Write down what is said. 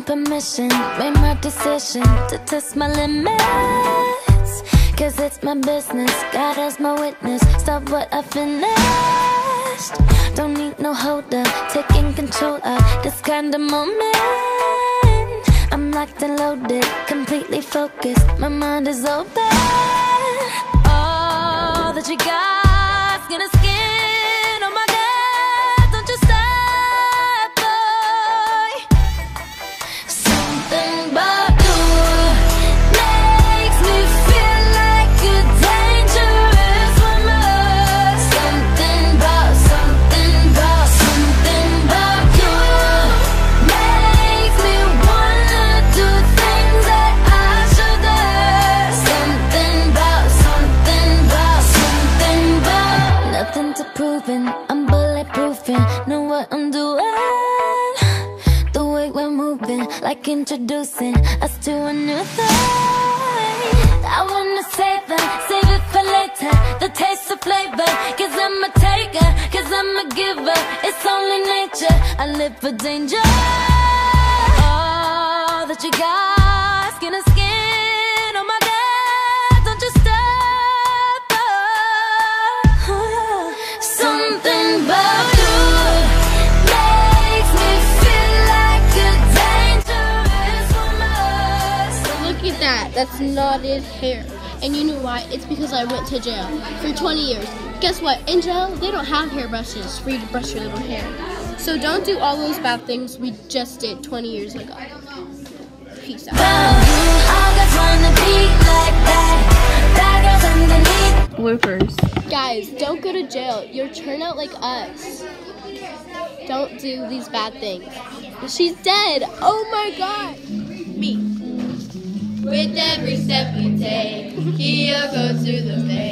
permission, made my decision to test my limits. Cause it's my business, God as my witness. Stop what I finished. Don't need no holder, taking control of this kind of moment. I'm locked and loaded, completely focused, my mind is open. All that you got's gonna skin on my gut. Don't you stop, boy. Something about you makes me feel like a dangerous woman. Something about you makes me wanna do things that I shouldn't. Something about nothing to proving, I'm bulletproofing, know what I'm doing. The way we're moving, like introducing us to a new thing. I wanna save it for later, the taste of flavor. Cause I'm a taker, cause I'm a giver. It's only nature, I live for danger. All that you got's gonna skin on my gut. Don't you stop, something about you makes me feel like a dangerous woman. Look at that. That's knotted hair. And you know why? It's because I went to jail for 20 years. Guess what? In jail, they don't have hairbrushes for you to brush your little hair. So don't do all those bad things we just did 20 years ago. Peace out. Bloopers. Guys, don't go to jail. You'll turn out like us. Don't do these bad things. She's dead. Oh my God. Me. With every step you take, he'll go to the face.